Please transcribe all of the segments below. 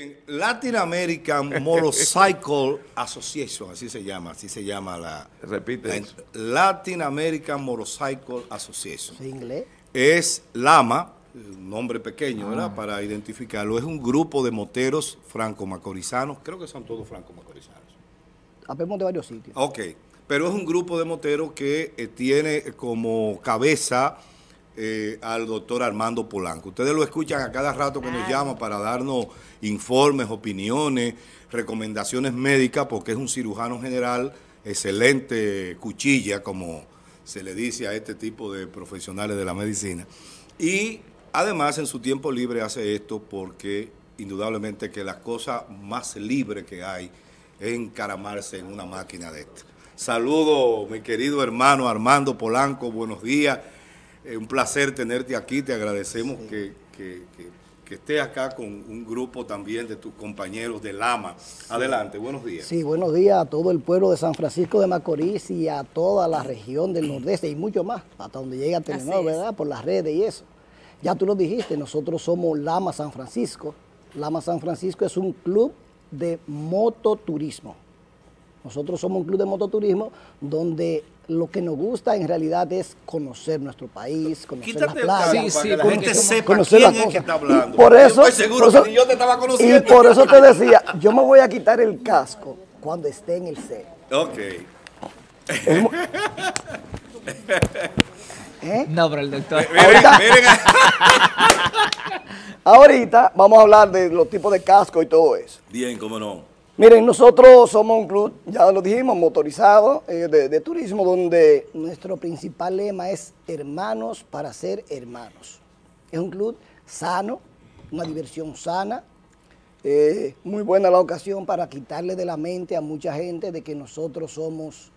Miren, Latin American Motorcycle Association, así se llama Repite eso. Latin American Motorcycle Association. ¿Es inglés? Es LAMA, un nombre pequeño, ¿verdad? Para identificarlo. Es un grupo de moteros franco-macorizanos, creo que son todos franco-macorizanos. Habemos de varios sitios. Ok, pero es un grupo de moteros que tiene como cabeza al doctor Armando Polanco. Ustedes lo escuchan a cada rato que nos llama para darnos informes, opiniones, recomendaciones médicas, porque es un cirujano general, excelente cuchilla, como se le dice a este tipo de profesionales de la medicina. Y además en su tiempo libre hace esto porque indudablemente que la cosa más libre que hay es encaramarse en una máquina de esta. Saludo, mi querido hermano Armando Polanco, buenos días. Un placer tenerte aquí, te agradecemos que estés acá con un grupo también de tus compañeros de LAMA. Adelante, buenos días. Sí, buenos días a todo el pueblo de San Francisco de Macorís y a toda la región del Nordeste y mucho más, hasta donde llega Telenor, ¿verdad? Por las redes y eso. Ya tú lo dijiste, nosotros somos LAMA San Francisco. LAMA San Francisco es un club de mototurismo. Nosotros somos un club de mototurismo donde lo que nos gusta en realidad es conocer nuestro país, conocer las playas. Para que la gente sepa conocer quién las es cosas. que está hablando. Por eso, yo estoy seguro que yo te estaba conociendo. Y por eso te decía, yo me voy a quitar el casco cuando esté en el set. Ok. No, pero el doctor. Ahorita vamos a hablar de los tipos de casco y todo eso. Bien, cómo no. Miren, nosotros somos un club, ya lo dijimos, motorizado, de turismo, donde nuestro principal lema es hermanos para ser hermanos. Es un club sano, una diversión sana, muy buena la ocasión para quitarle de la mente a mucha gente de que nosotros somos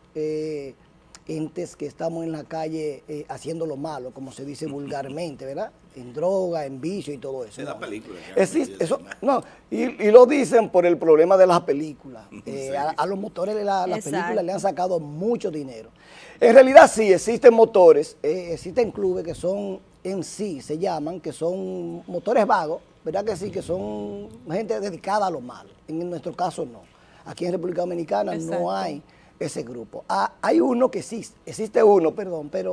entes que estamos en la calle haciendo lo malo, como se dice vulgarmente, ¿verdad? En droga, en vicio y todo eso. Es la película. Existe, eso, no, y lo dicen por el problema de las películas. Sí. A los motores de las Exacto. películas le han sacado mucho dinero. En realidad sí, existen motores, existen clubes que son en sí, se llaman, que son motores vagos, ¿verdad que sí? Que son gente dedicada a lo malo. En nuestro caso no. Aquí en República Dominicana Exacto. no hay ese grupo. Hay uno que existe uno, perdón, pero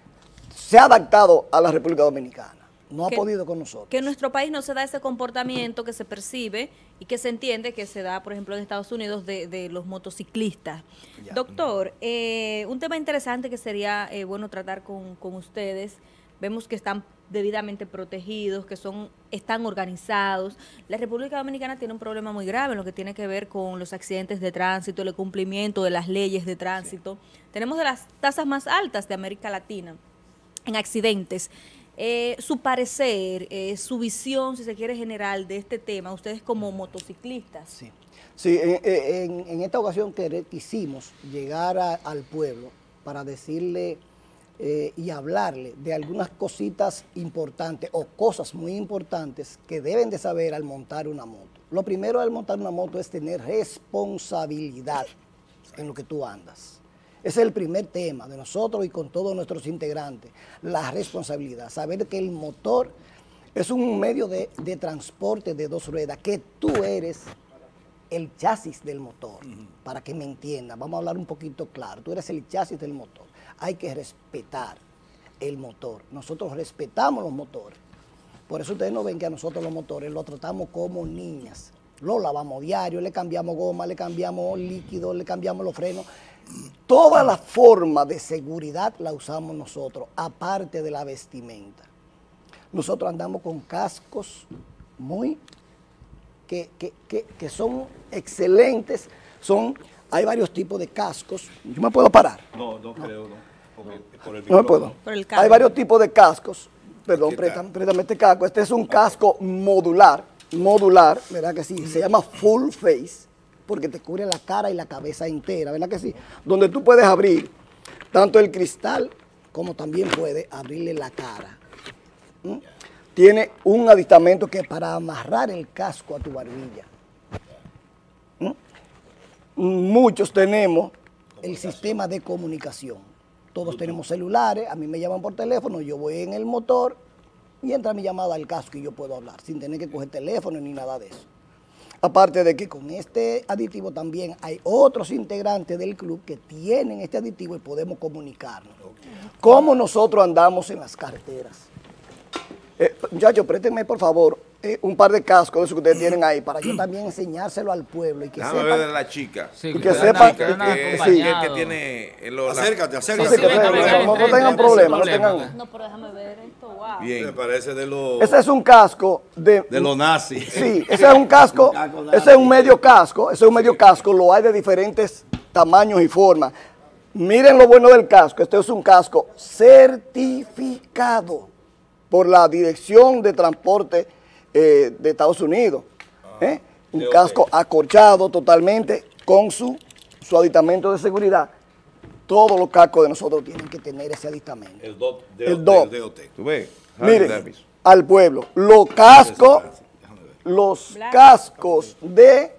se ha adaptado a la República Dominicana. No ha podido con nosotros. Que en nuestro país no se da ese comportamiento que se percibe y que se entiende que se da, por ejemplo, en Estados Unidos de los motociclistas. Ya. Doctor, un tema interesante que sería bueno tratar con ustedes. Vemos que están debidamente protegidos, que están organizados. La República Dominicana tiene un problema muy grave en lo que tiene que ver con los accidentes de tránsito, el cumplimiento de las leyes de tránsito. Sí. Tenemos de las tasas más altas de América Latina en accidentes. Su parecer, su visión, si se quiere, general de este tema, ustedes como motociclistas. Sí, sí, en esta ocasión quisimos llegar al pueblo para decirle y hablarle de algunas cositas importantes o cosas muy importantes que deben de saber al montar una moto. Lo primero al montar una moto es tener responsabilidad en lo que tú andas. Ese es el primer tema de nosotros y con todos nuestros integrantes, la responsabilidad, saber que el motor es un medio de transporte de dos ruedas, que tú eres el chasis del motor, para que me entiendan, vamos a hablar un poquito claro, tú eres el chasis del motor, hay que respetar el motor, nosotros respetamos los motores, por eso ustedes no ven que a nosotros los motores los tratamos como niñas, lo lavamos diario, le cambiamos goma, le cambiamos líquido, le cambiamos los frenos. Toda la forma de seguridad la usamos nosotros, aparte de la vestimenta. Nosotros andamos con cascos que son excelentes. Hay varios tipos de cascos. ¿Yo me puedo parar? No creo, no. Por el No me puedo. Por el cable. Hay varios tipos de cascos. Perdón, préstame este casco. Este es un casco modular, ¿verdad que sí? Se llama full face, porque te cubre la cara y la cabeza entera, ¿verdad que sí? Donde tú puedes abrir tanto el cristal como también puedes abrirle la cara. Tiene un aditamento que es para amarrar el casco a tu barbilla. Muchos tenemos el sistema de comunicación. Todos tenemos celulares, a mí me llaman por teléfono, yo voy en el motor y entra mi llamada al casco y yo puedo hablar sin tener que coger teléfono ni nada de eso. Aparte de que con este aditivo también hay otros integrantes del club que tienen este aditivo y podemos comunicarnos. ¿Cómo nosotros andamos en las carreteras? Muchachos, préstenme por favor un par de cascos de esos que ustedes tienen ahí para yo también enseñárselo al pueblo y que Déjame sepan. ver de la chica. Sí, y que sepan Que tiene Acércate. Sí, no tengan problemas, no tengan. No, pero déjame ver esto, wow. Bien. Me parece de los Ese es un casco de los nazis. Sí, ese es un casco, ese es un medio casco, lo hay de diferentes tamaños y formas. Miren lo bueno del casco, este es un casco certificado por la Dirección de Transporte de Estados Unidos. Un casco acolchado totalmente con su aditamento de seguridad. Todos los cascos de nosotros tienen que tener ese aditamento. El DOT. ¿Tú ves? Miren, al pueblo, los cascos de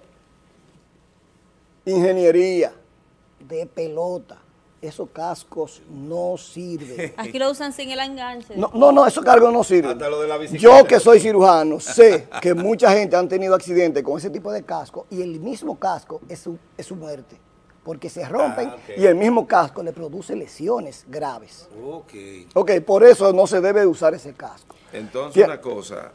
ingeniería, de pelota, esos cascos no sirven. Aquí lo usan sin el enganche. No, esos cargos no sirven. Hasta lo de la bicicleta. Yo que soy cirujano, sé que mucha gente han tenido accidentes con ese tipo de casco y el mismo casco es su muerte. Porque se rompen y el mismo casco le produce lesiones graves. Ok, por eso no se debe usar ese casco. Entonces, una cosa.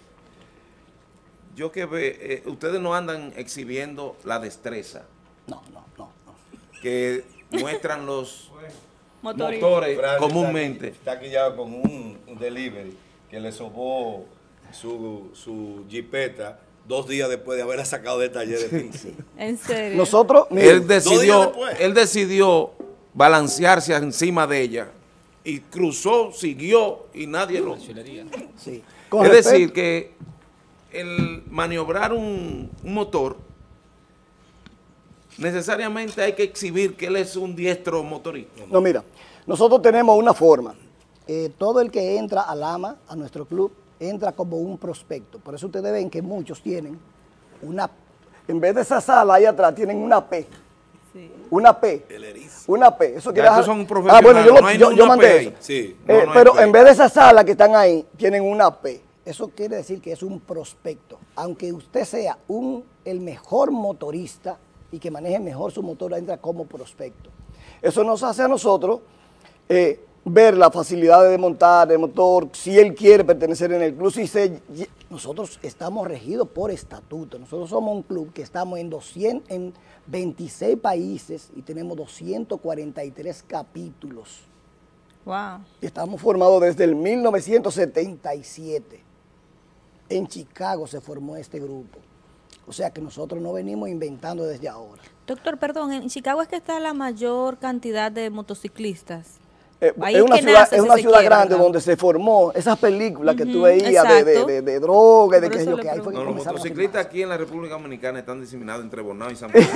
Yo que ve, ustedes no andan exhibiendo la destreza. No. Que muestran los Motoristas. motores comúnmente. Está aquí ya con un delivery que le sobó su jipeta 2 días después de haberla sacado del taller de Pinci. En serio. Nosotros, miren, Él decidió balancearse encima de ella y cruzó, siguió y nadie lo... sí. Es decir, que el maniobrar un motor, necesariamente hay que exhibir que él es un diestro motorista. No, mira, nosotros tenemos una forma. Todo el que entra al AMA, a nuestro club, entra como un prospecto. Por eso ustedes ven que muchos tienen en vez de esa sala ahí atrás, tienen una P. Sí. Una P. Una P. Eso quiere decir. Son profesionales. Bueno, yo mandé eso. Sí. Pero en vez de esa sala que están ahí, tienen una P. Eso quiere decir que es un prospecto. Aunque usted sea el mejor motorista y que maneje mejor su motor, entra como prospecto. Eso nos hace a nosotros ver la facilidad de montar el motor, si él quiere pertenecer en el club. Nosotros estamos regidos por estatuto. Nosotros somos un club que estamos en 26 países y tenemos 243 capítulos. Wow. Estamos formados desde el 1977. En Chicago se formó este grupo. O sea que nosotros no venimos inventando desde ahora. Doctor, perdón, en Chicago es que está la mayor cantidad de motociclistas. Es una ciudad grande donde se formó esas películas que tú veías de droga y de qué sé yo, que ahí fue que los comenzaron motociclistas aquí en la República Dominicana están diseminados entre Bonao y San Pedro.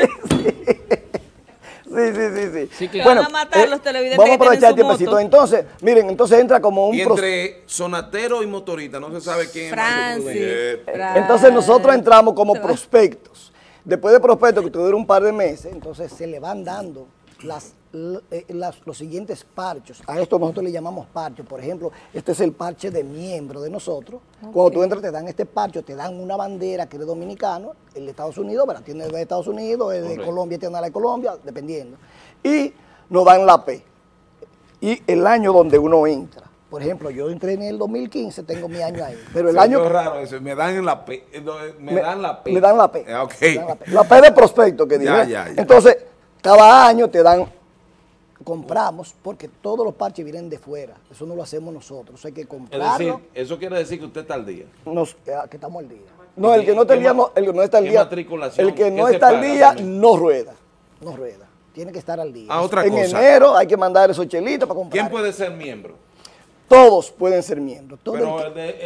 Sí. Sí, que bueno, van a matar los televidentes. Vamos a aprovechar el tiempecito. Entonces, miren, entra como un... Y entre sonatero y motorista, no se sabe quién es. Entonces nosotros entramos como prospectos. Después de prospectos, que tuvieron un par de meses, entonces se le van dando los siguientes parchos. A esto nosotros le llamamos parchos. Por ejemplo, este es el parche de miembro de nosotros. Okay. Cuando tú entras te dan este parche, te dan una bandera que eres dominicano, el de Estados Unidos, ¿verdad? Tiene el de Estados Unidos, el de Colombia tiene la de Colombia, dependiendo. Y nos dan la P. Y el año donde uno entra. Por ejemplo, yo entré en el 2015, tengo mi año ahí. Pero el año... Es raro eso, me dan la P. Me dan la P. Me dan la P. Okay. La P de prospecto que digo. Ya. Entonces, cada año te dan... Compramos porque todos los parches vienen de fuera. Eso no lo hacemos nosotros. Hay que comprarlo. Es decir, eso quiere decir que usted está al día. Que estamos al día. No, el que no está al día, no está al día. El que no está al día no rueda. No rueda. Tiene que estar al día. Otra en cosa. Enero hay que mandar esos chelitos para comprar. ¿Quién puede ser miembro? Todos pueden ser miembros. Pero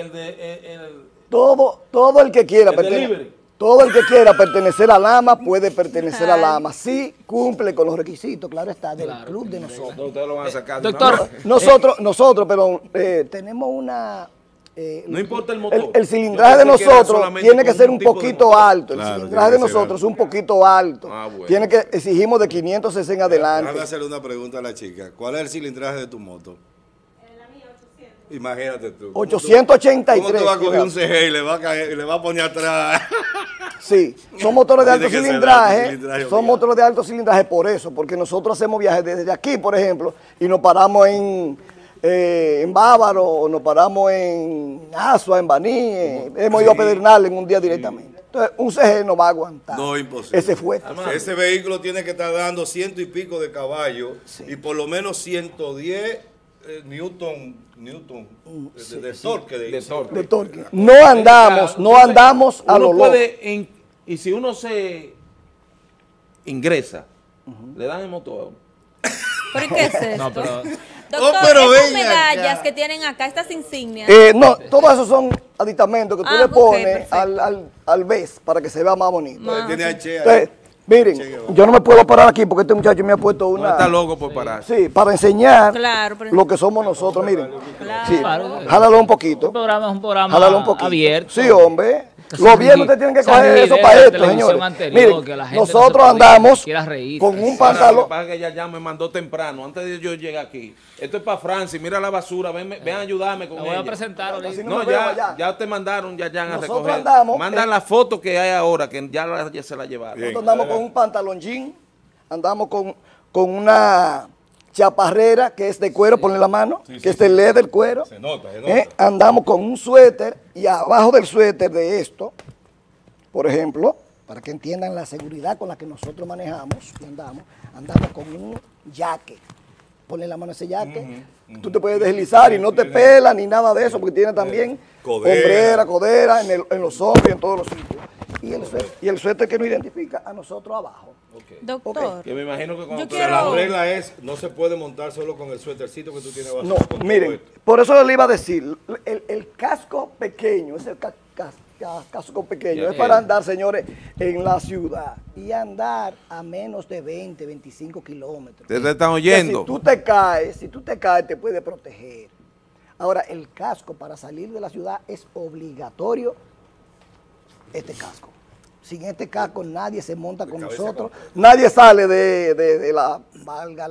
todo el que quiera pertenecer. Todo el que quiera pertenecer al AMA puede pertenecer al AMA. Sí cumple con los requisitos, claro está, del club de nosotros. Ustedes lo van a sacar. Doctor, nosotros, pero tenemos una... no importa el motor. El cilindraje de nosotros tiene que ser un poquito alto. El cilindraje de nosotros es un poquito alto. Bueno. Tiene que, exigimos de 500 en adelante. Déjame hacerle una pregunta a la chica. ¿Cuál es el cilindraje de tu moto? Imagínate tú. 883. ¿Cómo te va a coger un CG y le va a poner atrás? Sí, son motores de alto Dice que será cilindraje, cilindraje son obligado. motores de alto cilindraje por eso, porque nosotros hacemos viajes desde aquí, por ejemplo, y nos paramos en Bávaro, o nos paramos en Asua, en Baní, hemos ido a Pedernales en un día directamente. Entonces, un CG no va a aguantar. No, imposible. Ese fuerte. Ese vehículo tiene que estar dando 100 y pico de caballos y por lo menos 110 Newton de torque. De torque. De torque. No andamos a Uno lo loco. puede, y si uno se ingresa, le dan el motor. ¿Pero y qué es esto? No, pero Doctor, pero estas venga medallas acá. que tienen acá, estas insignias. No, todos esos son aditamentos que tú le ok, pones perfecto. al BES para que se vea más bonito. Tiene H Entonces, ahí. miren, yo no me puedo parar aquí porque este muchacho me ha puesto No una... está loco por parar. Sí, para enseñar Claro, pero- lo que somos nosotros, miren. Claro. Sí, Claro. jálalo un poquito. un programa es un programa Jálalo un poquito. abierto. Sí, hombre. Esa Los viernes rigi- ustedes tienen que esa coger eso rigidez para de la esto, televisión señores. anterior, Miren, que la gente no se nosotros podía, andamos quiera reír. con un Ahora, lo pantalón. que pasa es que ella ya me mandó temprano, antes de yo llegar aquí. Esto es para Francis, mira la basura, ven a ayudarme con La voy a ella. presentar ahorita. Así No, nos vemos ya, allá. ya te mandaron, ya a Nosotros recoger. andamos Mandan en- la foto que hay ahora, que ya se la llevaron. Bien. Nosotros andamos con un pantalón jean, andamos con una chaparrera que es de cuero, ponle la mano, que es de leather cuero. Se nota, se nota. Andamos con un suéter y abajo del suéter de esto, por ejemplo, para que entiendan la seguridad con la que nosotros manejamos y andamos con un jaque. Ponle la mano a ese jaque. Tú te puedes deslizar y no te pela ni nada de eso, porque tiene también Codera. codera en los hombros y en todos los sitios. Y el suéter que nos identifica a nosotros abajo. Doctor, Que me imagino que cuando Yo tú- quiero- La regla es, no se puede montar solo con el suétercito que tú tienes abajo. No, con todo miren, esto. por eso le iba a decir, el casco pequeño, ese casco pequeño, es para andar, señores, en la ciudad y andar a menos de 20, 25 kilómetros. Ustedes están Que oyendo. Si tú te caes, te puede proteger. Ahora, el casco para salir de la ciudad es obligatorio, este casco. Sin este casco nadie se monta con nosotros, nadie sale de la, valga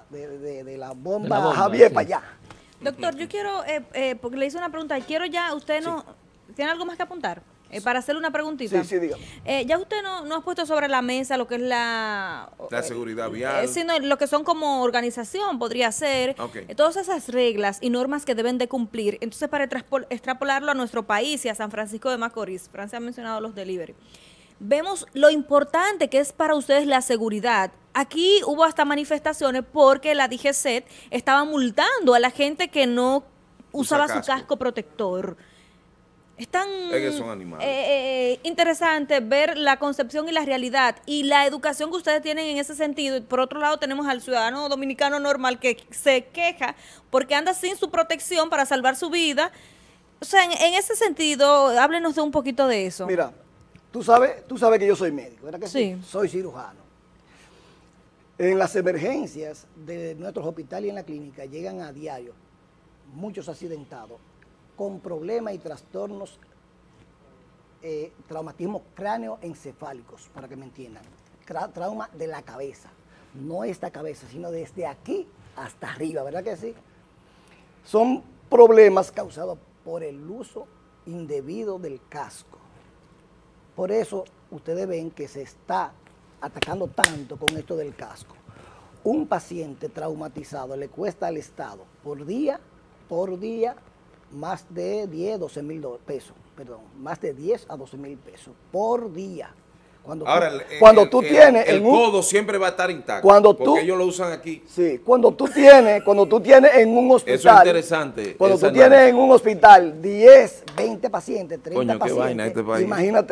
de la bomba, bomba, Javier sí. para allá. doctor, yo quiero, porque le hice una pregunta, quiero ya, usted no, ¿tiene algo más que apuntar? Para hacerle una preguntita. Sí, dígame. Ya usted no ha puesto sobre la mesa lo que es la seguridad vial. sino lo que son como organización, podría ser, Ok. todas esas reglas y normas que deben de cumplir. Entonces, para extrapolarlo a nuestro país y a San Francisco de Macorís, Francia ha mencionado los delivery. Vemos lo importante que es para ustedes la seguridad. Aquí hubo hasta manifestaciones porque la DGCET estaba multando a la gente que no usaba su casco protector. Es tan Es que son animales. interesante ver la concepción y la realidad y la educación que ustedes tienen en ese sentido. Y por otro lado tenemos al ciudadano dominicano normal que se queja porque anda sin su protección para salvar su vida. O sea, en ese sentido, háblenos de un poquito de eso. Mira, tú sabes que yo soy médico, ¿verdad que sí? Sí. Soy cirujano. En las emergencias de nuestros hospitales y en la clínica llegan a diario muchos accidentados con problemas y trastornos, traumatismos cráneoencefálicos, para que me entiendan. Trauma de la cabeza, no esta cabeza, sino desde aquí hasta arriba, ¿verdad que sí? Son problemas causados por el uso indebido del casco. Por eso ustedes ven que se está atacando tanto con esto del casco. Un paciente traumatizado le cuesta al Estado por día, más de 10, 12 mil pesos, perdón, más de 10 a 12 mil pesos por día. Cuando tú tienes el en un codo siempre va a estar intacto. Cuando porque tú- ellos lo usan aquí. Sí, cuando tú tienes en un hospital. Eso es interesante, Cuando ese tú tienes análisis. en un hospital 10, 20 pacientes, 30 Coño, qué pacientes. vaina este país.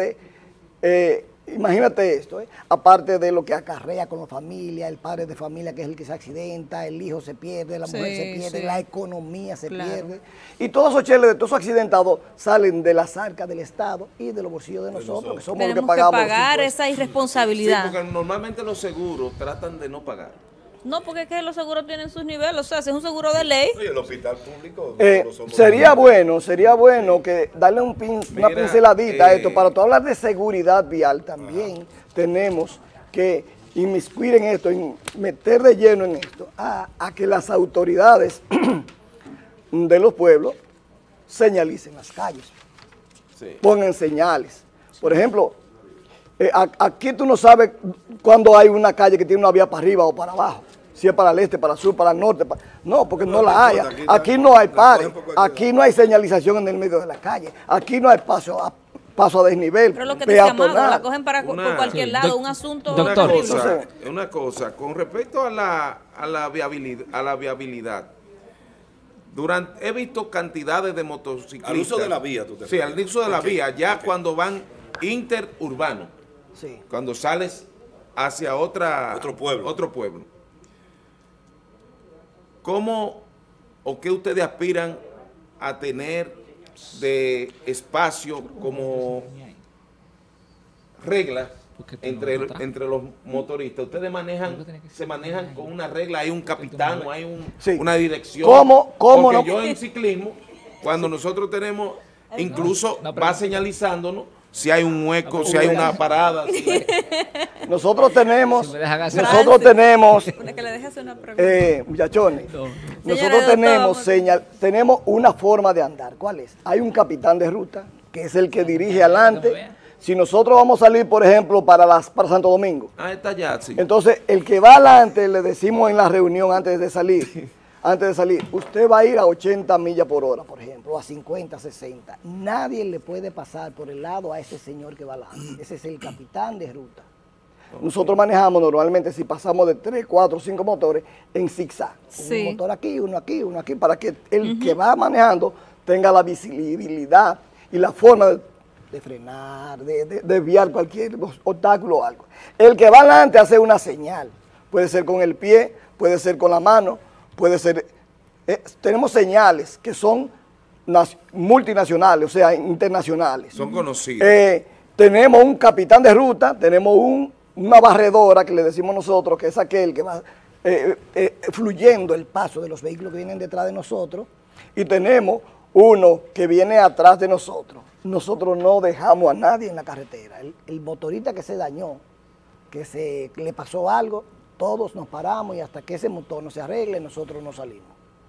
Imagínate esto, aparte de lo que acarrea con la familia, el padre de familia que es el que se accidenta, el hijo se pierde, la mujer se pierde, sí. la economía se Claro. pierde. Y todos esos cheles de todos esos accidentados salen de las arcas del Estado y de los bolsillos de nosotros, que somos los que Tenemos que pagamos los pagar impuestos. esa Sí, irresponsabilidad. porque normalmente los seguros tratan de no pagar. No, porque es que los seguros tienen sus niveles. O sea, si es un seguro de ley, Oye, el hospital público. Sería bueno que darle una Mira, pinceladita a esto. Para tú hablar de seguridad vial también tenemos que inmiscuir en esto, meter de lleno en esto, a que las autoridades de los pueblos señalicen las calles, Sí. pongan señales. Por ejemplo, Aquí tú no sabes cuando hay una calle que tiene una vía para arriba o para abajo. Si es para el este, para el sur, para el norte. No, porque no la hay. Aquí no hay pares. Aquí no hay señalización en el medio de la calle. Aquí no hay paso a desnivel. Pero lo que te llamaron, la cogen por cualquier lado, un asunto. Doctor, una cosa, con respecto a la viabilidad. He visto cantidades de motociclistas. Al uso de la vía, tú te Sí, al uso de la vía, ya cuando van interurbanos. Sí. Cuando sales hacia otro pueblo. ¿Cómo o qué ustedes aspiran a tener de espacio como reglas entre los motoristas? Ustedes se manejan con una regla, hay un capitán o hay una dirección. ¿Cómo Porque no? yo en ciclismo, cuando nosotros tenemos, incluso va señalizándonos si hay un hueco, si hay una parada. Nosotros tenemos, muchachones, nosotros tenemos una forma de andar. ¿Cuál es? Hay un capitán de ruta, que es el que dirige adelante. Si nosotros vamos a salir, por ejemplo, para Santo Domingo, Está ya, sí. entonces el que va adelante, le decimos en la reunión antes de salir, usted va a ir a 80 millas por hora, por ejemplo, a 50, 60. Nadie le puede pasar por el lado a ese señor que va adelante. Ese es el capitán de ruta. Nosotros manejamos normalmente, si pasamos de 3, 4, 5 motores, en zigzag. Sí. Un motor aquí, uno aquí, para que el que va manejando tenga la visibilidad y la forma de frenar, de desviar cualquier obstáculo o algo. El que va adelante hace una señal. Puede ser con el pie, puede ser con la mano, puede ser... tenemos señales que son multinacionales, o sea, internacionales. Son conocidos. Tenemos un capitán de ruta, tenemos una barredora que le decimos nosotros, que es aquel que va fluyendo el paso de los vehículos que vienen detrás de nosotros, y tenemos uno que viene atrás de nosotros. Nosotros no dejamos a nadie en la carretera. El motorista que se dañó, que le pasó algo, todos nos paramos y hasta que ese motor no se arregle, nosotros no salimos.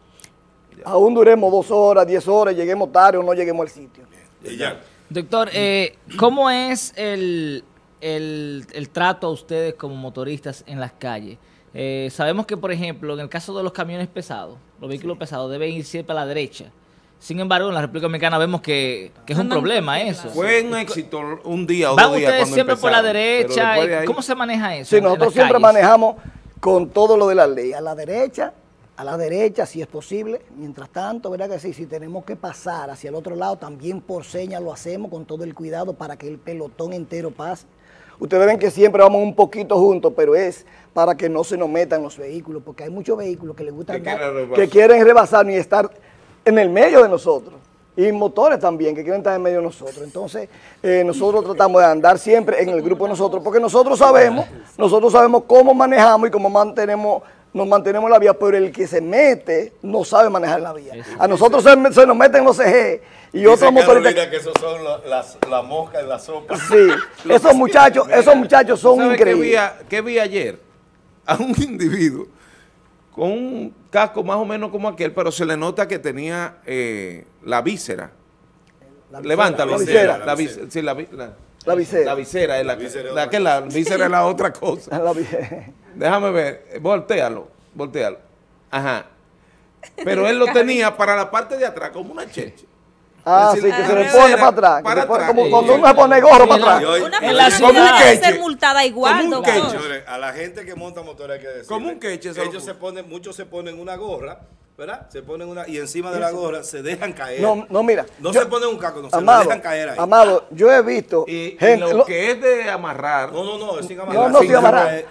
Aún duremos 2 horas, 10 horas, lleguemos tarde o no lleguemos al sitio. Doctor, ¿cómo es el trato a ustedes como motoristas en las calles? Sabemos que, por ejemplo, en el caso de los camiones pesados, los vehículos pesados deben ir siempre a la derecha. Sin embargo, en la República Dominicana vemos que es un problema eso. Fue un éxito un día o 2 días. ¿Van ustedes siempre por la derecha? ¿Cómo se maneja eso? Sí, nosotros siempre manejamos con todo lo de la ley. A la derecha si es posible. Mientras tanto, ¿verdad que sí? Si tenemos que pasar hacia el otro lado, también por señas lo hacemos con todo el cuidado para que el pelotón entero pase. Ustedes ven que siempre vamos un poquito juntos, pero es para que no se nos metan los vehículos, porque hay muchos vehículos que les gusta que quieren rebasar y estar en el medio de nosotros, y motores también que quieren estar en medio de nosotros. Entonces, nosotros tratamos de andar siempre en el grupo de nosotros, porque nosotros sabemos cómo manejamos y cómo nos mantenemos en la vía, pero el que se mete no sabe manejar la vía. A nosotros se nos meten los CG y otros motoristas. Que esos son la mosca en la sopa. Sí, esos muchachos son increíbles. ¿Qué vi ayer? A un individuo con un casco más o menos como aquel, pero se le nota que tenía la víscera. Levántalo. La visera es la víscera es la otra cosa. Déjame ver, voltéalo. Ajá. Pero él lo tenía para la parte de atrás, como una cheche. Ah, decir, sí, que se le pone para atrás. Como cuando uno se pone gorro para atrás. Una persona no debe ser multada igual, como un queche. Señores, a la gente que monta motores hay que decir. Como un queche. Muchos se ponen una gorra, ¿verdad? Se ponen y encima de la gorra se dejan caer. No, mira. No se ponen un casco, se lo dejan caer ahí. Amado, yo he visto gente. Lo que es de amarrar. No, es sin amarrar. No, sin amarrar.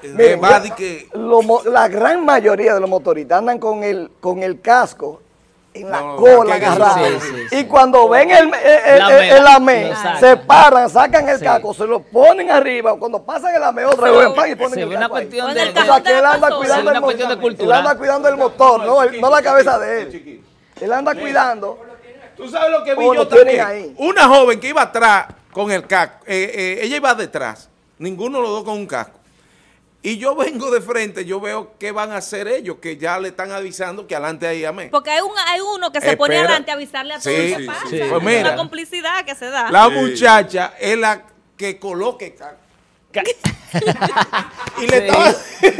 La gran mayoría de los motoristas andan con el casco en la cola agarrada. Sí. Y cuando ven el AME, se paran, sacan el casco, se lo ponen arriba. Cuando pasan el AME, otra vez y ponen el casco ahí. O sea, que él anda cuidando el motor. Él anda cuidando el motor, no la cabeza de él. Él anda cuidando. ¿Tú sabes lo que vi yo también? Una joven que iba atrás con el casco. Ella iba detrás. Ninguno de los dos con un casco. Y yo vengo de frente, yo veo qué van a hacer ellos, que ya le están avisando que adelante hay AME. Porque hay uno que se pone adelante a avisarle a todos los que pasa. Pues mira, una complicidad que se da. La muchacha es la que coloque Y le estaba...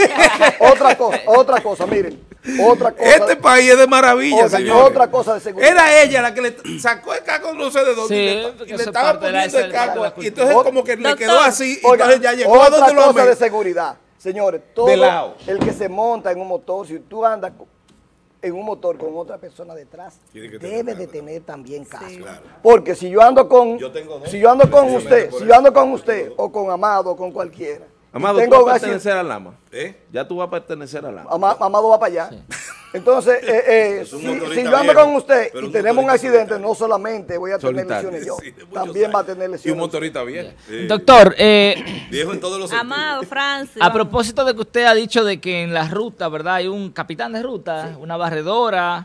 Otra cosa, miren. Otra cosa. Este país es de maravilla, señor. Otra cosa de seguridad. Era ella la que le sacó el caco no sé de dónde. Sí, y le estaba poniendo el caco. Y entonces como que le Doctor. quedó así. Y Oiga, entonces ya llegó a otra donde lo cosa amé. de seguridad. Señores, todo De lado. el que se monta en un motor, si tú andas en un motor con otra persona detrás, Tiene que tener debe casco, de tener también casco. Claro. Porque si yo ando con, Yo tengo dos. si yo ando con usted, por si eso. yo ando con usted o con Amado o con cualquiera, y Amado, tú tengo vas un a accidente, pertenecer al Lama. ¿Eh? Ya tú vas a pertenecer al Lama. Amado va para allá. Entonces, Es un si motorista yo ando viejo, con usted pero y un tenemos un motorista accidente, solitario. no solamente voy a tener Solitario. lesiones yo, Sí, de muchos también va a años. tener Y lesiones. un motorista bien. Doctor, Viejo en todos los sentidos. Amado, Francis. a propósito de que usted ha dicho de que en la ruta, ¿verdad? Hay un capitán de ruta, una barredora.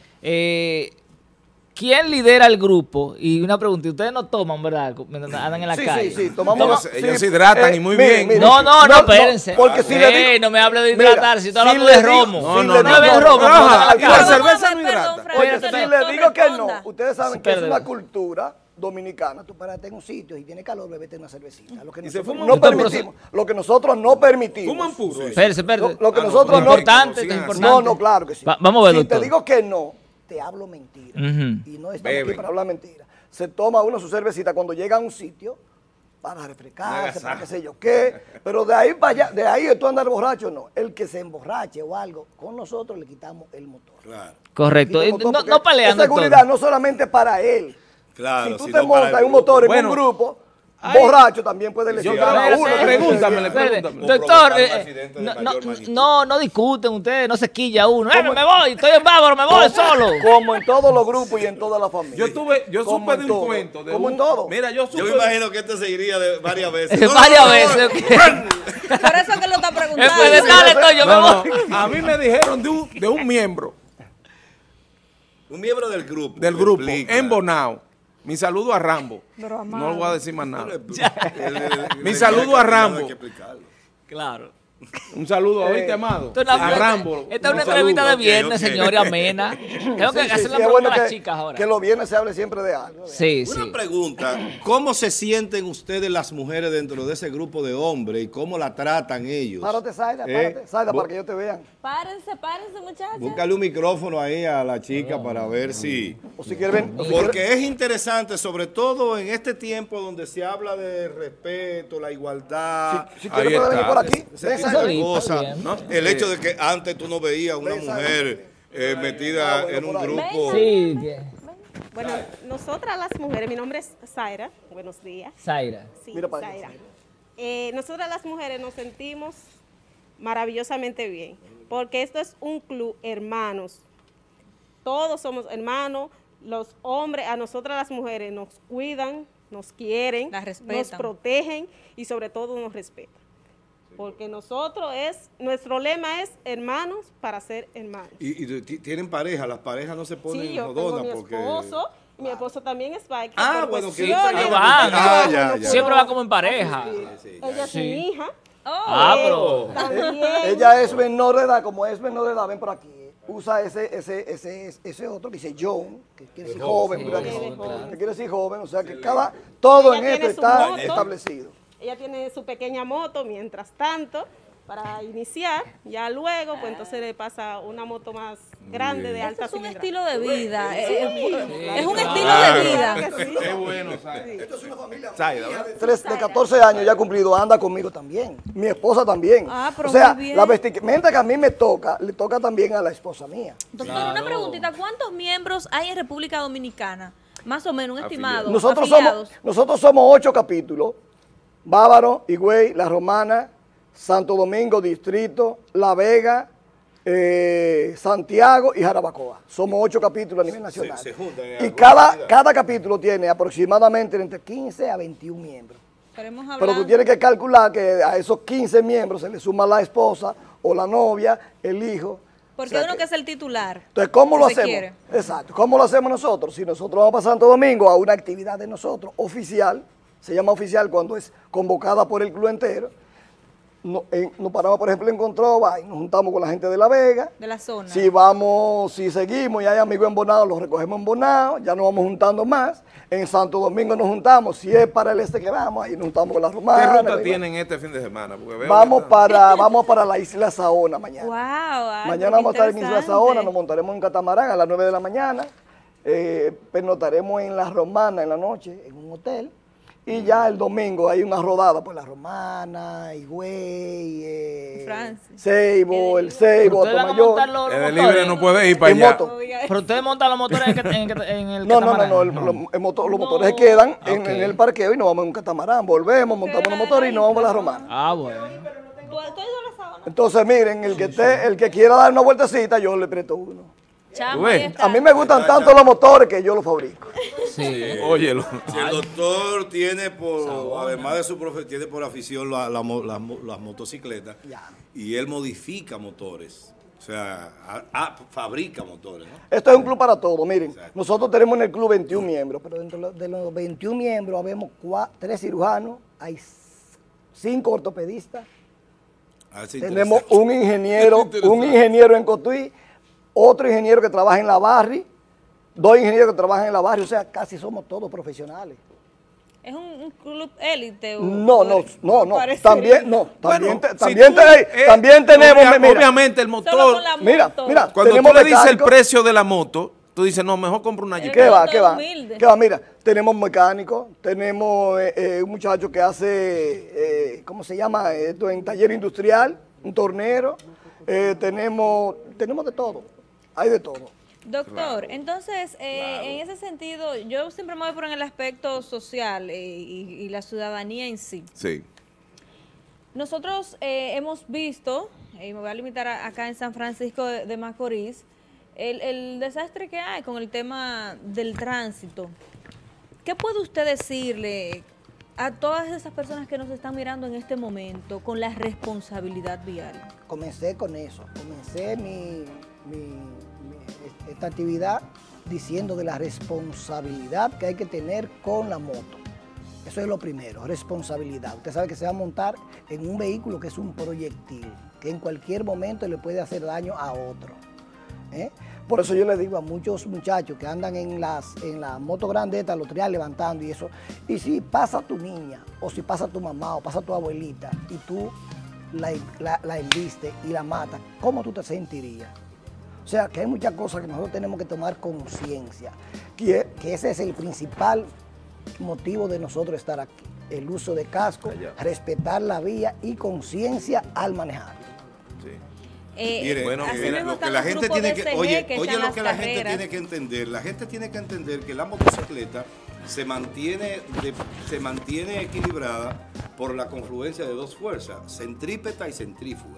¿Quién lidera el grupo? Y una pregunta, ustedes no toman, ¿verdad? Mientras andan en la calle. Sí, tomamos. Ellos se hidratan y muy bien. No, espérense. porque si le digo, no me hable de Mira, hidratar, si estoy hablando si le de digo- romo. si No, le no, digo- beben romo. Raja, cuando van a la aquí la calle. cerveza no Perdón, hidrata. Francis, Oye, que si el le doctor digo que no, responda. ustedes saben que es Espérate. una cultura dominicana. Tú parate en un sitio y tiene calor, bebete una cervecita. Lo que Y se nosotros fuman no un puro. permitimos. Lo que nosotros no permitimos. Fuman puro. Espérese. Lo que Ah, no, nosotros no, no. importante, sigan es así. importante. No, claro que sí. Vamos a ver, Si doctor. te digo que no, te hablo mentira. Ujú. Y no estamos Beben. aquí para hablar mentira. Se toma uno su cervecita cuando llega a un sitio para Una refrescarse, agasajo. para qué sé yo qué. Pero de ahí para allá, de ahí tú andar borracho, no. El que se emborrache o algo, con nosotros le quitamos el motor. Claro. Correcto. Quita el motor No, porque no pelean, es seguridad doctor. no solamente para él. Claro, Si tú sino te para montas el en un motor, en Bueno, un grupo, ay, borracho también puede lesionar a espérate, uno. pregúntamele, Espérate, pregúntame. doctor, provocar un accidente de mayor magnitud. no discuten ustedes, no se quilla uno. Me voy, estoy en bávaro, me voy solo. Como en todos los grupos y en toda la familia. Yo Como supe en de un todo. cuento. De Como un- en todo. Mira, yo supe. Yo me imagino que este se iría de varias veces. Varias veces. Por eso que lo está preguntando. Después de tal estoy, yo me No, voy. no, a mí me dijeron de un miembro Un miembro del grupo. del grupo Explica. en Bonao. Mi saludo a Rambo. Pero, No le voy a decir más nada. Mi Mi saludo a Rambo. Claro. Un saludo, ¿oíste, Amado? Esto es una- A Rambo. Esta es una un entrevista de saludo. viernes, ok. señores, amena. Tengo que Sí, hacer la es pregunta bueno a las que, chicas ahora. que los viernes se hable siempre de algo. Sí, Una sí. pregunta, ¿cómo se sienten ustedes las mujeres dentro de ese grupo de hombres y cómo la tratan ellos? Párate, Zaida, párate, Zaida, para que ellos te vean. Párense, muchachos. Búscale un micrófono ahí a la chica para ver si... O si quieren, o si quieren- Porque es interesante, sobre todo en este tiempo donde se habla de respeto, la igualdad, si Ahí quieren pueden venir está. por aquí. ese Ven, tipo Zaida. de Ahorita, cosas. bien. ¿no? El hecho de que antes tú no veías una Ven, mujer metida bueno, en un por ahí. grupo... Sí, Bueno, nosotras las mujeres, mi nombre es Zaira, buenos días. Zaira. Sí, Mira para allá, Zaira. Nosotras las mujeres nos sentimos maravillosamente bien, porque esto es un club, hermanos. Todos somos hermanos, los hombres, a nosotras las mujeres nos cuidan, nos quieren, Las respetan. nos protegen y sobre todo nos respetan. Porque nuestro lema es hermanos para ser hermanos. Y tienen pareja, las parejas no se ponen Sí, yo tengo jodonas mi porque... esposo, mi esposo también es biker. Ah, por bueno, que cuestiones ahí de van. trabajo, Ya, no ya. Siempre va como en pareja. Ella es Sí. mi hija. Ah, pero... También. Ella es menor de edad, como es menor de edad, ven por aquí. Usa ese otro que dice John, que quiere decir joven, sí, ¿verdad que joven, sí? claro. Que quiere decir joven, o sea que todo Ella en esto tiene su está moto. establecido. Ella tiene su pequeña moto mientras tanto para iniciar. Ya luego, pues entonces le pasa una moto más grande de Esto alta es un cilindrada. estilo de vida. Es un Claro. estilo de vida. Claro que sí. Qué bueno, Zaira. Zaira, ¿verdad? De 14 años ya cumplido, anda conmigo también. Mi esposa también. Ah, pero o sea, muy bien. la vestimenta que a mí me toca, le toca también a la esposa mía. Doctor, una preguntita. ¿Cuántos miembros hay en República Dominicana? Más o menos, un estimado. Nosotros afiliados. somos 8 capítulos. Bávaro, Higüey, La Romana, Santo Domingo, Distrito, La Vega, Santiago y Jarabacoa. Somos 8 capítulos a nivel nacional. se juntan en y alguna cada capítulo tiene aproximadamente entre 15 a 21 miembros. Queremos hablar. Pero tú tienes que calcular que a esos 15 miembros se le suma la esposa o la novia, el hijo. Porque O sea uno que es el titular. Entonces, ¿cómo si lo se hacemos? quiere. Exacto. ¿Cómo lo hacemos nosotros? Si nosotros vamos para Santo Domingo a una actividad de nosotros, oficial, se llama oficial cuando es convocada por el club entero, nos paramos, por ejemplo, en Controva y nos juntamos con la gente de La Vega. De la zona. Si seguimos y hay amigos en Bonao, los recogemos en Bonao, ya nos vamos juntando más. En Santo Domingo nos juntamos, si es para el este que vamos, ahí nos juntamos con la Romana. ¿Qué ruta tienen este fin de semana? Vamos para la Isla Saona mañana. Wow, Mañana vamos a estar en Isla Saona, nos montaremos en catamarán a las 9 de la mañana, pernotaremos en la Romana en la noche, en un hotel. Y ya el domingo hay una rodada por la Romana, Higüey, Ceibo, el Ceibo, Atomayor. El libre no puede ir para allá. Moto. Pero ustedes montan los motores en el No, catamarán. los motores se quedan en el parqueo y nos vamos en un catamarán, volvemos, montamos los motores y nos vamos a la Romana. Ah, bueno. Entonces miren, el que quiera dar una vueltecita, yo le presto uno. Chamo, ahí está. A mí me gustan tanto los motores que yo los fabrico. Sí. Óyelo. Si el doctor tiene además de su profesión, tiene por afición las motocicletas, y él modifica motores. O sea, fabrica motores, ¿no? Esto es un club para todos, miren. Exacto. Nosotros tenemos en el club 21 miembros, pero dentro de los 21 miembros habemos 3 cirujanos, hay 5 ortopedistas, tenemos un ingeniero en Cotuí, otro ingeniero que trabaja en la Barri, 2 ingenieros que trabajan en la Barri, o sea, casi somos todos profesionales. ¿Es un club élite? No. También tenemos... Obviamente el motor... Mira, cuando tú le dices el precio de la moto, tú dices, no, mejor compro una Jeep. ¿Qué va? Mira, tenemos mecánicos, tenemos un muchacho que hace, ¿cómo se llama? Esto en taller industrial, un tornero, tenemos de todo, hay de todo. Doctor, entonces, en ese sentido, yo siempre me voy por el aspecto social y la ciudadanía en sí. Sí. Nosotros hemos visto, y me voy a limitar acá en San Francisco de Macorís, el desastre que hay con el tema del tránsito. ¿Qué puede usted decirle a todas esas personas que nos están mirando en este momento con la responsabilidad vial? Comencé con eso, esta actividad diciendo de la responsabilidad que hay que tener con la moto. Eso es lo primero, responsabilidad. Usted sabe que se va a montar en un vehículo que es un proyectil, que en cualquier momento le puede hacer daño a otro. Por eso yo le digo a muchos muchachos que andan en la moto grandeta, los triales levantando y eso, y si pasa tu niña, o si pasa tu mamá, o pasa tu abuelita, y tú la embiste y la matas, ¿cómo tú te sentirías? O sea, que hay muchas cosas que nosotros tenemos que tomar conciencia, que ese es el principal motivo de nosotros estar aquí. El uso de casco, respetar la vía y conciencia al manejar. Mire, lo que la gente tiene que, oye lo que la gente tiene que entender. La gente tiene que entender que la motocicleta se mantiene equilibrada por la confluencia de 2 fuerzas, centrípeta y centrífuga.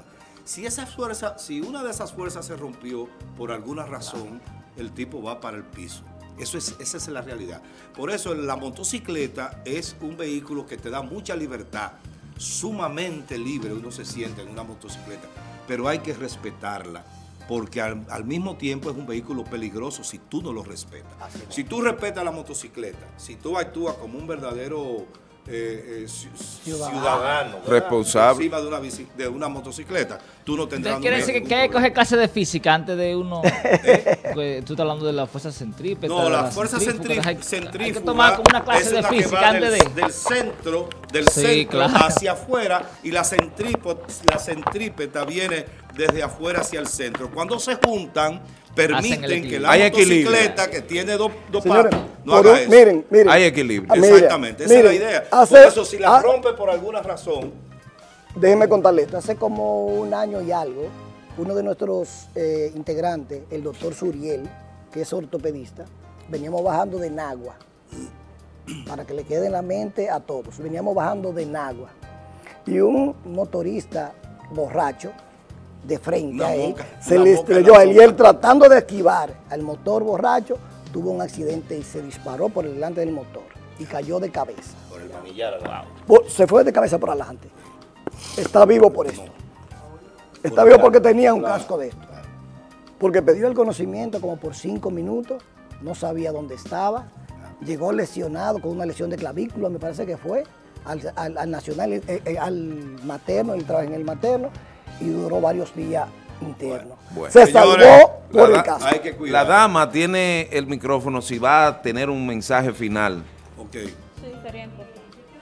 Si una de esas fuerzas se rompió por alguna razón, el tipo va para el piso. Esa es la realidad. Por eso la motocicleta es un vehículo que te da mucha libertad, sumamente libre uno se siente en una motocicleta, pero hay que respetarla, porque al mismo tiempo es un vehículo peligroso si tú no lo respetas. Si tú respetas la motocicleta, si tú actúas como un verdadero ciudadano responsable encima de una motocicleta, tú no tendrás. ¿Quiere decir que hay que coger clase de física antes de uno? Tú estás hablando de la fuerza centrípeta. No, la fuerza centrífuga hay que tomar como una clase de física antes del centro hacia afuera, y la centrípeta viene desde afuera hacia el centro. Cuando se juntan, permiten que la motocicleta que tiene dos patas no haga eso. Miren, hay equilibrio. Exactamente, esa es la idea. Por eso, si la rompe por alguna razón. Déjenme contarle esto. Hace como un año y algo, uno de nuestros integrantes, el doctor Suriel, que es ortopedista, veníamos bajando de Nagua, para que le quede en la mente a todos. Veníamos bajando de Nagua y un motorista borracho de frente a él, se le estrelló a él, y él tratando de esquivar al motor borracho, tuvo un accidente y se disparó por delante del motor y cayó de cabeza. Por el manillar. Se fue de cabeza por adelante. Está vivo por esto. Está vivo porque tenía un casco de esto. Porque perdió el conocimiento como por 5 minutos, no sabía dónde estaba, llegó lesionado con una lesión de clavícula, me parece que fue, al nacional, al materno, él trabaja en el materno y duró varios días internos. Bueno. Se Señores, salvó por el caso. Hay que La cuidar. dama tiene el micrófono, si va a tener un mensaje final. Ok. Sí, sería importante.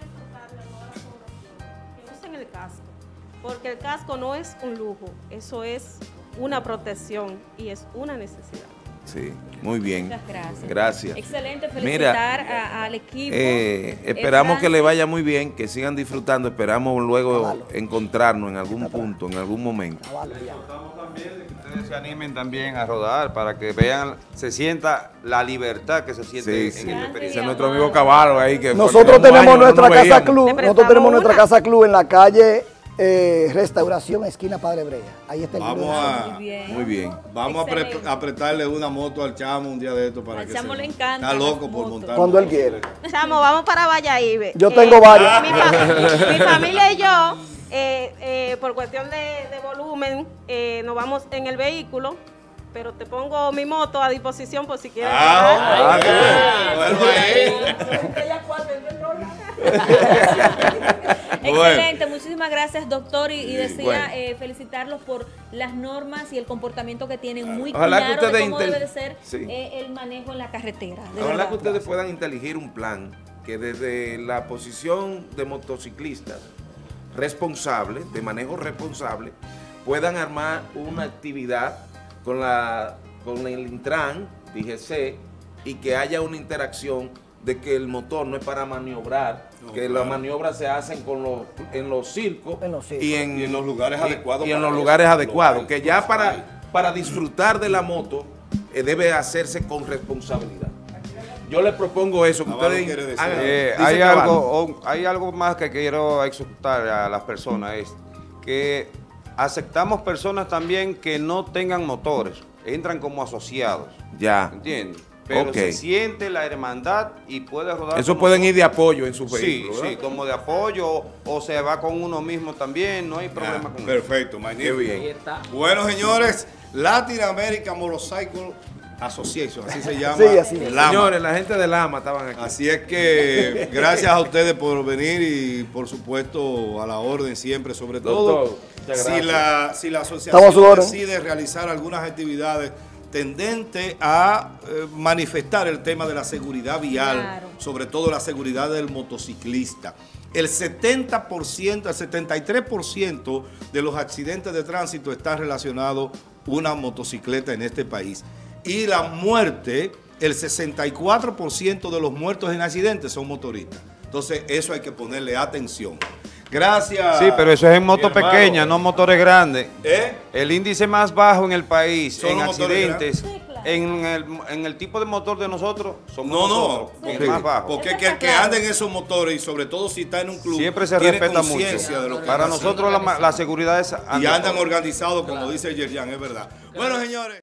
Que usen el casco, porque el casco no es un lujo, eso es una protección y es una necesidad. Sí, muy bien. Muchas gracias. Gracias. Excelente, Mira, felicitar al equipo. esperamos que le Francis, vaya muy bien, que sigan disfrutando. Esperamos luego Caballo. encontrarnos en algún punto, en algún momento. Tratamos también de que ustedes se animen también a rodar para que vean, se sienta la libertad que se siente Sí, en sí. esta Ese experiencia. es nuestro amigo Caballo ahí. Que Nosotros por tenemos años no nuestra nos casa veíamos. club, Le nosotros tenemos prestamos nuestra una. casa club en la calle Restauración, esquina Padre Brea. Ahí está el Vamos club. a, Muy bien. Muy bien. vamos a Excelente. apretarle una moto al chamo un día de esto para Al que chamo se- le encanta Está loco las por motos. montar. Cuando él quiere. Chamo, vamos para Valladolid. Yo tengo varios. Mi familia y yo, por cuestión de volumen, nos vamos en el vehículo, pero te pongo mi moto a disposición por si quieres. Ah, llegar. bueno, ahí. Excelente, muchísimas gracias, doctor. Y desea bueno. felicitarlos por las normas y el comportamiento que tienen muy Ojalá que claro de ustedes cómo debe de ser sí. el manejo en la carretera. De Ojalá verdad. que ustedes puedan inteligir un plan que desde la posición de motociclistas responsables, de manejo responsable, puedan armar una actividad con el Intran, DGC, y que haya una interacción de que el motor no es para maniobrar, que las maniobras se hacen en los circos, En los circos. y Y en los lugares adecuados y en para los eso, lugares los adecuados, bancos, que ya los bancos. para disfrutar de la moto debe hacerse con responsabilidad. Yo les propongo eso, que Navarro ustedes quiere decir hagan. algo. Dice hay algo más que quiero exhortar a las personas, es que aceptamos personas también que no tengan motores, entran como asociados, Ya. ¿entiendes? Pero Ok. se siente la hermandad y puede rodar. Eso con pueden nosotros. ir de apoyo en sus Sí, vehículos. sí, ¿verdad? como de apoyo o se va con uno mismo también, no hay problema Ah, con eso. perfecto, magnífico. Qué bien. Ahí está. Bueno, señores, Latin American Motorcycle Association, así se llama. Sí, así es. Lama. Señores, la gente de Lama estaban aquí. Así es que gracias a ustedes por venir y por supuesto a la orden siempre, sobre todo Doctor, muchas si gracias. la Estamos a asociación su orden. decide realizar algunas actividades tendente a manifestar el tema de la seguridad vial, Claro. sobre todo la seguridad del motociclista. El 70%, el 73% de los accidentes de tránsito están relacionados a una motocicleta en este país. Y la muerte, el 64% de los muertos en accidentes son motoristas. Entonces, eso hay que ponerle atención. Gracias. Sí, pero eso es en moto mi hermano. pequeña, no motores grandes. ¿Eh? El índice más bajo en el país Son en los motores accidentes, grandes. Sí, claro. en el tipo de motor de nosotros, somos No, nosotros, no, el porque, más bajo. porque Eso que el está que claro. anda en esos motores y sobre todo si está en un club, Siempre se tiene respeta mucho. conciencia de lo que Para anda haciendo. nosotros la seguridad es Y ante andan todo. organizados, como dice Yerjan, es verdad. Bueno, señores.